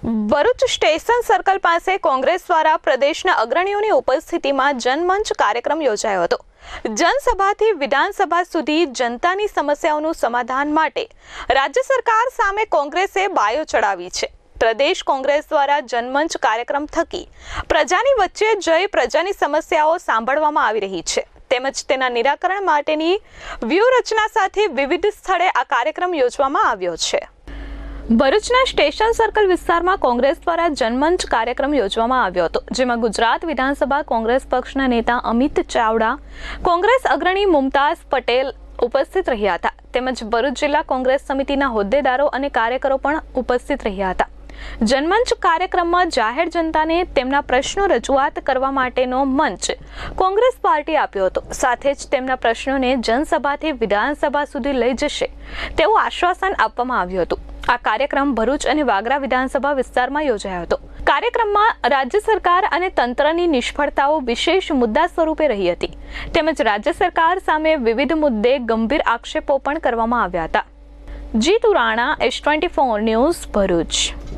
Bharuch station circle પાસે કોંગ્રેસ દ્વારા પ્રદેશના અગ્રણીઓની ઉપસ્થિતિમાં જનમંચ કાર્યક્રમ યોજાયો હતો। જનસભાથી વિધાનસભા સુધી જનતાની સમસ્યાઓનું સમાધાન માટે રાજ્ય સરકાર સામે કોંગ્રેસે બાયો ચડાવી છે। પ્રદેશ કોંગ્રેસ દ્વારા જનમંચ કાર્યક્રમ થકી પ્રજાની વચ્ચે જઈ પ્રજાની સમસ્યાઓ સાંભળવામાં આવી રહી છે તેમજ તેના નિરાકરણ માટેની વ્યૂહરચના સાથે વિવિધ સ્થળે આ કાર્યક્રમ યોજવામાં આવ્યો છે। ભરૂચના સ્ટેશન સર્કલ વિસ્તારમાં કોંગ્રેસ દ્વારા જનમંચ કાર્યક્રમ યોજવામાં આવ્યો હતો, જેમાં ગુજરાત વિધાનસભા કોંગ્રેસ પક્ષના નેતા અમિત ચાવડા, કોંગ્રેસ અગ્રણી મુમતાઝ પટેલ ઉપસ્થિત રહ્યા હતા તેમજ ભરૂચ જિલ્લા કોંગ્રેસ સમિતિના હોદ્દેદારો અને કાર્યકરો પણ ઉપસ્થિત રહ્યા હતા। જનમંચ કાર્યક્રમમાં જાહેર જનતાને તેમના પ્રશ્નો રજૂઆત કરવા માટેનો મંચ કોંગ્રેસ પાર્ટી આપ્યો હતો। સાથે જ તેમના પ્રશ્નોને જનસભાથી વિધાનસભા સુધી લઈ જશે તેવું આશ્વાસન આપવામાં આવ્યું હતું। આ કાર્યક્રમ ભરૂચ અને વાગરા વિધાનસભા વિસ્તારમાં યોજાયો હતો। કાર્યક્રમમાં રાજ્ય સરકાર અને તંત્રની નિષ્ફળતાઓ વિશેષ મુદ્દા સ્વરૂપે રહી હતી તેમજ રાજ્ય સરકાર સામે વિવિધ મુદ્દે ગંભીર આક્ષેપો પણ કરવામાં આવ્યા હતા। Jitu Rana, S24 news, Bharuch.